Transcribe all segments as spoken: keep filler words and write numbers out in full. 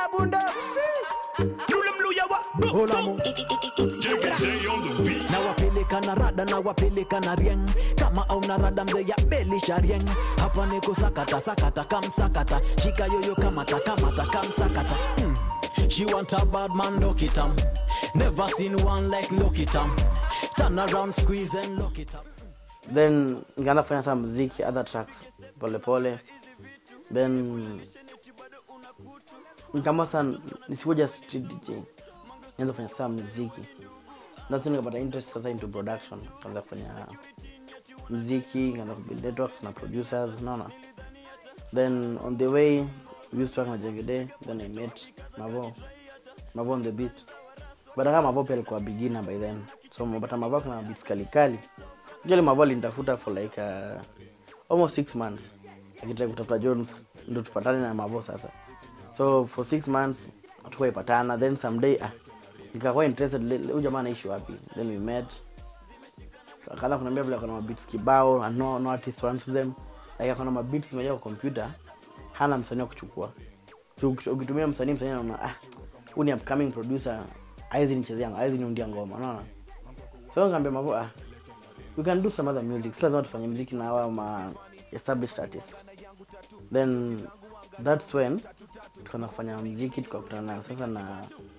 Na wapeleka na rada na wapeleka na rieng kama au na rada mze ya belisha rieng hapa niko sakata sakata kamsakata shika yoyo kamata kamata kamsakata hmm. She want a bad man lock it up. Never seen one like lock it up. Turn around squeeze and lock it up. Then nikaanza kufanya some muziki, other tracks pole pole. Then nikama sana nisikuja street D J. Nianza kufanya some muziki. That's when I got interest sasa into production. Nikaanza kufanya muziki, nikaanza kubuild networks na producers, no no. Then on the way we used to work na Jegede, then I met Mavo. Mavo on the beat. But kama Mavo pia alikuwa beginner by then. So mbata Mavo kuna beats kali kali. Jole Mavo alinitafuta for like uh, almost six months. Akitaka kutafuta Jones ndo tupatane na Mavo sasa. So for six months tukua ipatana, then someday ah nikakuwa interested huyu jamaa anaishi wapi. Then we met. Akaanza kuniambia vile kuna beats kibao and no no artist wants them. Like kuna beats moja kwa computer hana msanii wa kuchukua. Ukitumia msanii msanii anaona ah huyu ni upcoming producer, haizi nichezea ngoma, haizi niundia ngoma, unaona. So nikamwambia Mavo ah we can do some other music. Sasa watu fanya muziki na hawa ma established artists. Then that's when tukaanza kufanya muziki, tukakutana sasa na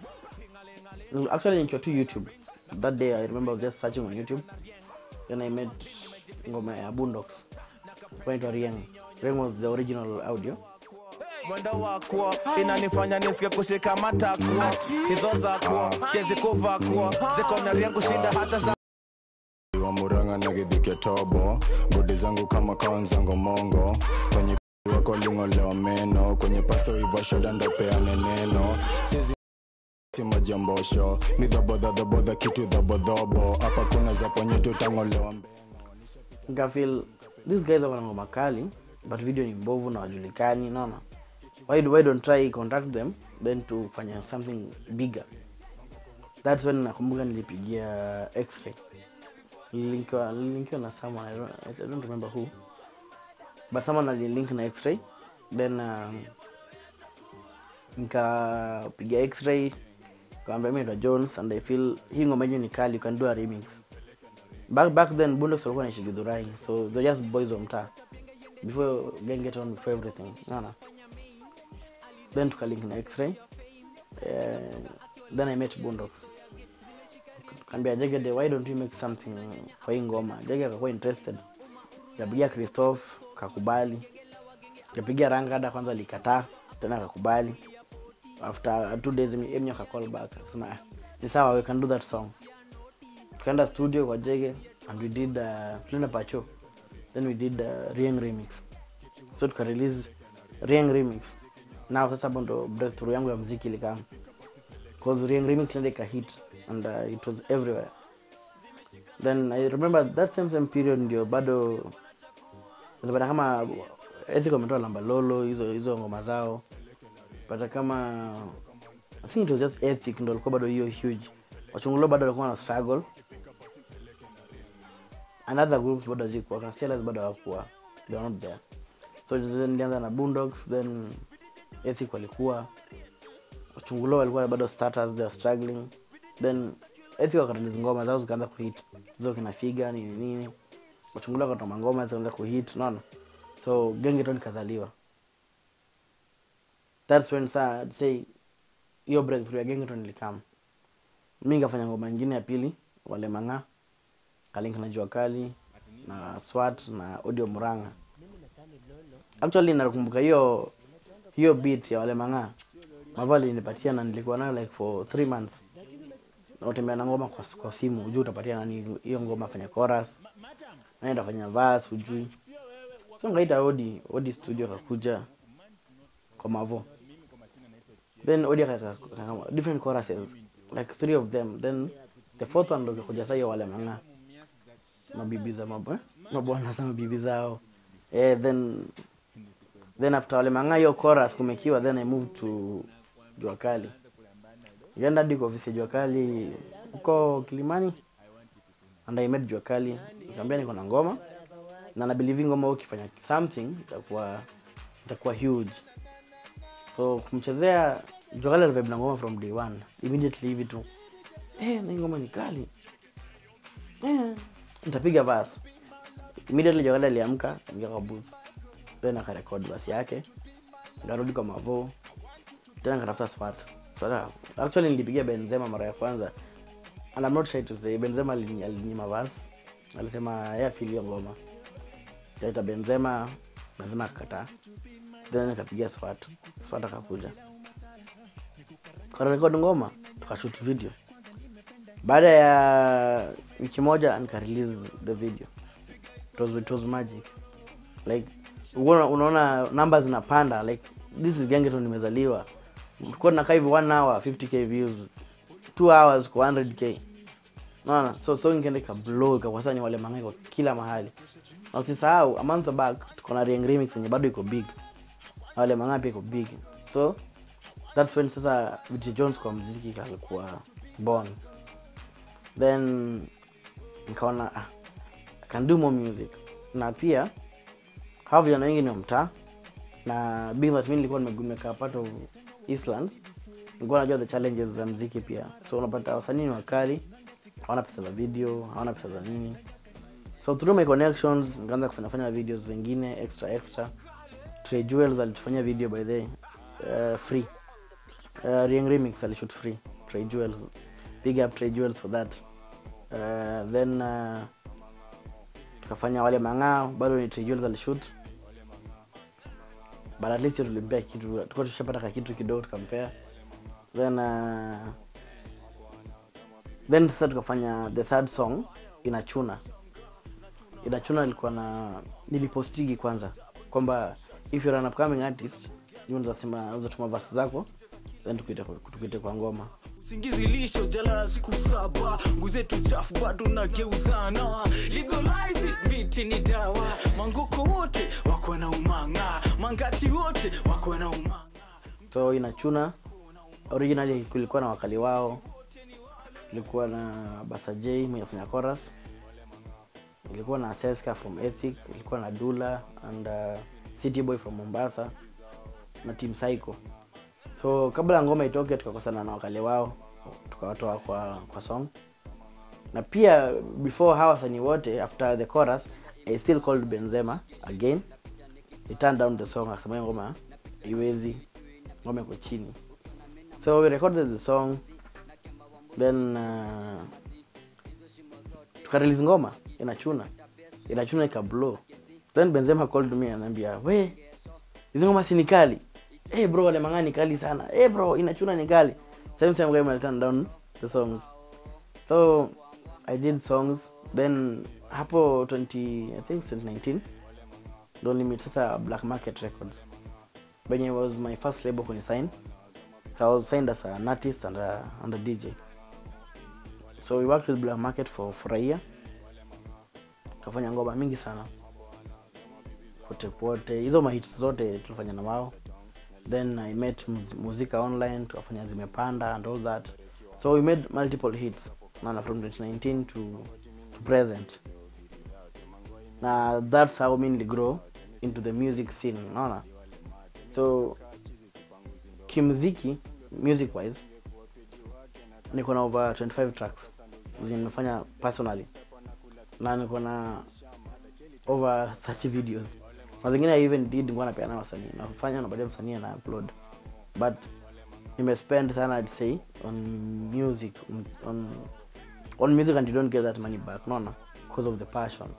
actually nikiwa tu YouTube. That day I remember I was just searching on YouTube. Then I met ngoma ya Boondocks. Point to Rieng. Rieng was the original audio. Mwendo wako inanifanya nisike kushika matakwa hizo zako siwezi kuvakwa ziko na Rieng kushinda hata za wa Muranga na Githike Tobo bodi zangu kama kaanza mongo kwenye wako lingo leo meno kwenye pasto hivyo shoda ndo peane neno sizi majambosho ni dobo dobo the kitu dobo dobo hapa kuna za ponye tutangolewa mbengo nika feel these guys are ngoma kali but video ni mbovu na wajulikani, no no. Why do why don't try contact them then to fanya something bigger. That's when nakumbuka nilipigia X-ray. Nililinkiwa nililinkiwa na someone, I don't, I don't remember who. But someone alilink na X-ray. Then um, nikapigia X-ray. Kaambia mimi ndo Jones and I feel hii ngoma yenyewe ni kali, you can do a remix. Back back then Boondocks walikuwa na Shigidhurai, so they're just boys of mtaa. Before gang get on before everything. No no. Then tukalink na X-ray. Uh, then I met Boondocks. Kaambia Jegede, why don't you make something for hii ngoma? Jegede akakuwa interested. Kapigia Christophe, kakubali. Kapigia Rangada kwanza likataa, tena kakubali. After two days Emnya ka call back. Sema ni sawa, we can do that song. Tukaenda studio kwa Jege and we did uh, Plena Pacho. Then we did uh, Rieng remix. So tuka release Rieng remix. Now sasa bondo breakthrough yangu ya muziki ilikam. Cause Rieng remix ndio ka hit and uh, it was everywhere. Then I remember that same same period ndio bado nilipata kama Ethical wametoa Lamba Lolo hizo hizo ngoma zao. But kama I think it was just Ethic ndio alikuwa bado hiyo huge. Wachungulo bado walikuwa na struggle. Another groups bado ziko kwa Sellers bado hawakuwa, they are not there. So then nilianza na Boondocks, then Ethic walikuwa, Wachungulo walikuwa bado starters, they are struggling. Then Ethic wakarelease ngoma zao zikaanza kuhit, zao kina Figa nini nini. Wachungulo wakatoa ngoma zikaanza kuhit, no. So Gengeton kazaliwa. That's when sa I'd say hiyo breakthrough ya Gengeton ilikam. Mimi nikafanya ngoma nyingine ya pili, Wale Manga, kalink na Jua Kali na SWAT na Audio Muranga. Actually nakumbuka hiyo hiyo beat ya Wale Manga Mavali nipatia na nilikuwa nayo like for three months. Na utembea na ngoma kwa, kwa simu, ujui utapatia nani hiyo ngoma fanya chorus, naenda fanya verse ujui. So ngaita Odi, Odi studio kakuja kwa Mavo. Then Odi akaka different choruses, like three of them. Then the fourth one ndio kuja sasa Wale Manga. Mabibi za mambo eh? Mabwana sana bibi zao. Eh then then after Wale Manga hiyo chorus kumekiwa, then I moved to Jua Kali. Nikaenda hadi kwa ofisi Jua Kali huko Kilimani. And I met Jua Kali. Nikamwambia niko na ngoma na na believe ngoma ukifanya something itakuwa itakuwa huge. So kumchezea Jogale vibe na ngoma from day one. Immediately hivi tu. Eh, na ngoma ni kali. Eh, nitapiga verse. Immediately Jogale aliamka, ingia kwa booth. Then akarecord verse yake. Ngarudi kwa Mavo. Tena nikatafuta Swat. So actually nilipigia Benzema mara ya kwanza. And I'm not shy to say Benzema alinyima verse. Alisema yeye afili ngoma. Taita Benzema, Benzema akakataa. Then nikapigia Swat. Swat akakuja. Kwa record ngoma, tukashoot video. Baada ya wiki moja nika release the video. It was it was magic. Like unaona numbers zinapanda, like this is Gengeton nimezaliwa. Tulikuwa tunakaa hivi one hour fifty k views, two hours kwa one hundred k. Naona so so ingine ka blow kwa wasanii wale mangai kwa kila mahali. Na usisahau a month back tuko na Rieng remix yenye bado iko big. Wale mangai pia iko big. So that's when sasa V D J Jones kwa muziki kalikuwa born. Then nikaona ah, I can do more music. Na pia hawa vijana wengi ni mtaa, na being that mimi nilikuwa nimekaa part of Eastlands, nilikuwa najua the challenges za muziki pia. So unapata wasanii wakali, hawana pesa za video, hawana pesa za nini. So through my connections nikaanza kufanya fanya videos zingine extra extra. Trey Jewels alitufanyia video by the uh, free. Uh, Rieng remix alishoot free. Trey Jewels, big up Trey Jewels for that. Uh, then uh, tukafanya wale mangao, bado ni Trey Jewels alishoot. But at least tulimpea kitu, tulikuwa tushapata kitu kidogo tukampea. Then uh, then sasa tukafanya the third song Inachuna. Inachuna ilikuwa na nilipostigi kwanza kwamba if you're an upcoming artist, you unasema unatuma verse zako, then tukite tukite kwa ngoma. Singizi lisho jala siku saba, nguze tu chafu bado na geuzana. Legalize it, miti ni dawa. Mangoko wote wako na umanga, mangati wote wako na umanga. So Inachuna originally kulikuwa na wakali wao. Ilikuwa na Basa J mwenye afanya chorus. Ilikuwa na Seska from Ethic, ilikuwa na Dula and uh, City Boy from Mombasa na Team Psycho. So kabla ngoma itoke tukakosana na wakale wao, tukawatoa kwa kwa song. Na pia before hawa wasanii wote, after the chorus, I still called Benzema again. He turned down the song, akasema ngoma iwezi, ngoma iko chini. So we recorded the song, then uh, tukarelease ngoma Inachuna. Inachuna ika blow. Then Benzema called me and anambia, "We, hizo ngoma si nikali." Eh hey bro, wale mangani kali sana. Eh hey bro, Inachuna ni kali. Same time guy I turned down the songs. So I did songs. Then hapo twenty I think twenty nineteen, Don't Limit sasa Black Market Records. When it was my first label when I signed. So I was signed as an artist and a, and a D J. So we worked with Black Market for for a year. Tukafanya ngoma mingi sana. Pote pote, hizo ma hits zote tulifanya na wao. Then I met Muzika Online, tukafanya zimepanda and all that. So we made multiple hits nana from twenty nineteen to to present. Now that's how mainly grow into the music scene, unaona. So kimuziki, music wise, niko na over twenty-five tracks nimefanya personally, na niko na over thirty videos. Na zingine I even did ngwana pia na wasanii, nafanya na baadaye msanii na upload. But nime spend sana I'd say on music, on on music, and you don't get that money back, no no, because of the passion.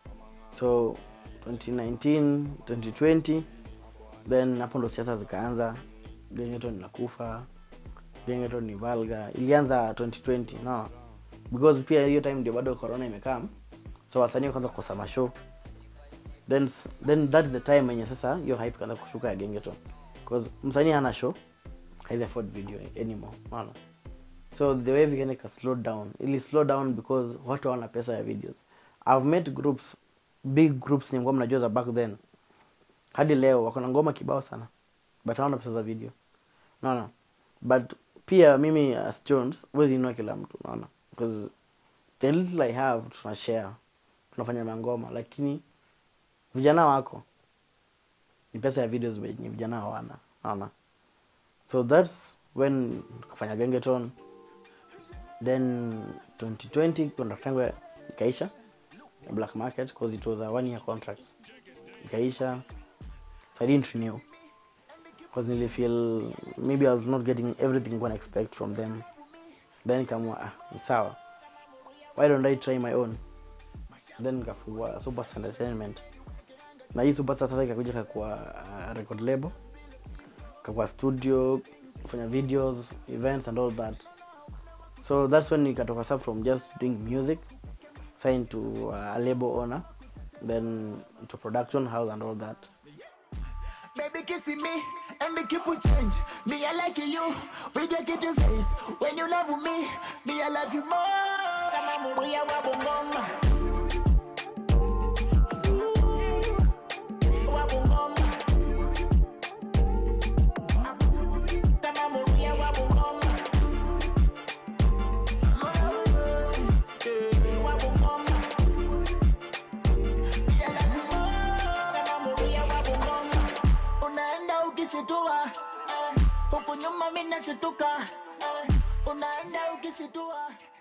So twenty nineteen, twenty twenty, then hapo ndo siasa zikaanza. Gengeton inakufa, Gengeton ni valga. Ilianza twenty twenty, no, because pia hiyo time ndio bado corona imekam, so wasanii wakaanza kukosa mashow. Then then that's the time when sasa hiyo hype kaanza kushuka ya Gengeton, because msanii hana show, haizi afford video anymore, no. So the way we can slow down, ili slow down because watu wana pesa ya videos. I've met groups, big groups ni ngoma najua za back then, hadi leo wako na ngoma kibao sana, but hawana pesa za video, no no. But pia mimi as Jones wezi inua kila mtu, no no, because the little I have tuna share, tunafanya ngoma, lakini vijana wako ni pesa ya videos wenye vijana hawana, no no. So that's when kufanya Gengeton. Then twenty twenty contract yangu ikaisha black market because it was a one year contract. Ikaisha, so I didn't renew because I feel maybe I was not getting everything I expect from them. Then kama ah sawa, why don't I try my own? Then nikafungua Super Entertainment, na hii Super sasa ikakuja kwa uh, record label, kwa studio, kufanya videos, events and all that. So that's when nikatoka sasa from just doing music, signed to uh, a label owner, then to production house and all that. Baby kissing me and the keep will change. Me I like you, we don't get your face. When you love me, me I love you more. Kama muria wa bungoma, wa bungoma. Kama muria wa bungoma, wa bungoma. Me I love you more. Kama muria wa bungoma. Unaenda ukishitua, eh, huku nyuma mimi nashituka, eh, unaenda ukishitua.